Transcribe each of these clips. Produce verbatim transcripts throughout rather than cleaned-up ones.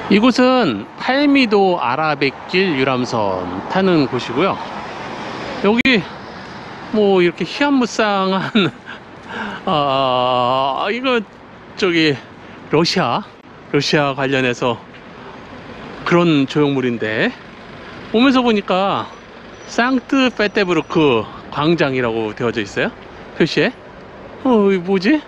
이곳은 팔미도 아라뱃길 유람선 타는 곳이고요. 여기 뭐 이렇게 희한무쌍한 아 이거 저기 러시아 러시아 관련해서 그런 조형물인데, 오면서 보니까 상트페테부르크 광장이라고 되어져 있어요, 표시에. 어 이거 뭐지?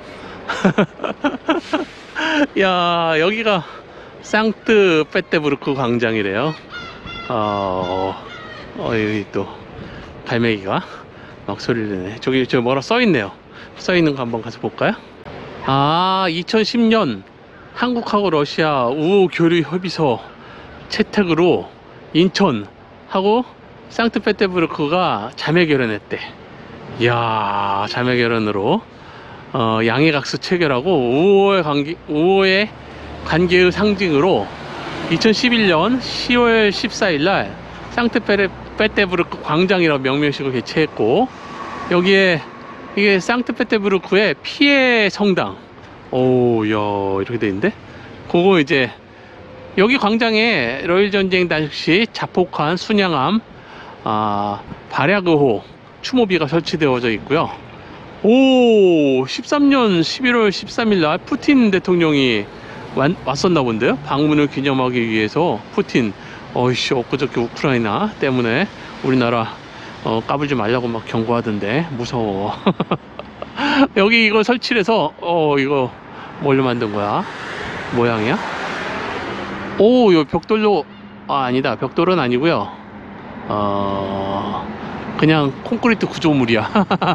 야, 여기가 상트페테부르크 광장이래요. 어, 어 여기 또 갈매기가 막 소리를 내네. 저기 저 뭐라 써있네요. 써있는 거 한번 가서 볼까요? 아, 이천십 년 한국하고 러시아 우호 교류 협의서 채택으로 인천하고 상트페테부르크가 자매 결연했대. 이야, 자매 결연으로 어, 양해각서 체결하고 우호의 관계, 우호의 관계의 상징으로 이천십일 년 시월 십사일 날 상트페테부르크 광장이라고 명명식을 개최했고, 여기에 이게 상트페테부르크의 피해 성당, 오야 이렇게 돼 있는데, 그거 이제 여기 광장에 러일 전쟁 당시 자폭한 순양함 아, 발약의호 추모비가 설치되어져 있고요. 오, 십삼 년 십일월 십삼일 날 푸틴 대통령이 왔, 왔었나 본데요. 방문을 기념하기 위해서. 푸틴 어이씨 엊그저께 우크라이나 때문에 우리나라 어, 까불지 말라고 막 경고하던데 무서워. 여기 이거 설치를 해서 어 이거 뭘로 만든 거야? 모양이야? 오, 요 벽돌로, 아 아니다, 벽돌은 아니고요. 어 그냥 콘크리트 구조물이야.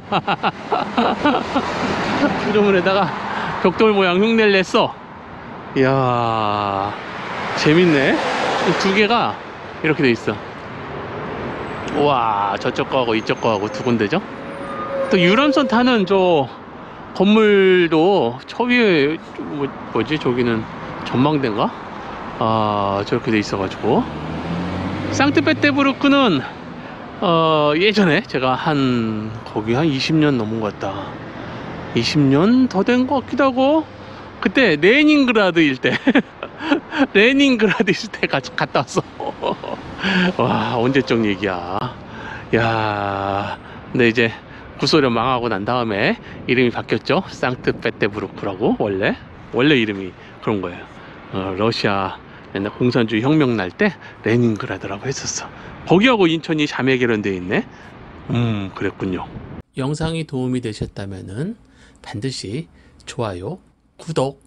구조물에다가 벽돌 모양 흉내를 냈어. 이야, 재밌네. 두 개가 이렇게 돼 있어. 우와, 저쪽 거하고 이쪽 거하고 두 군데죠. 또 유람선 타는 저 건물도 저 위에 뭐, 뭐지 저기는 전망대인가? 아, 저렇게 돼 있어 가지고. 상트페테부르크는 어 예전에 제가 한 거기 한 이십 년 넘은 것 같다. 이십 년 더 된 것 같기도 하고, 그때 레닌그라드일 때 레닌그라드일 때 같이 갔다 왔어. 와, 언제적 얘기야. 야, 근데 이제 구소련 망하고 난 다음에 이름이 바뀌었죠. 상트페테부르크라고. 원래 원래 이름이 그런 거예요. 어, 러시아 옛날 공산주의 혁명 날 때 레닌그라드라고 했었어. 거기하고 인천이 자매 결연되어 있네. 음, 그랬군요. 영상이 도움이 되셨다면은 반드시 좋아요, 구독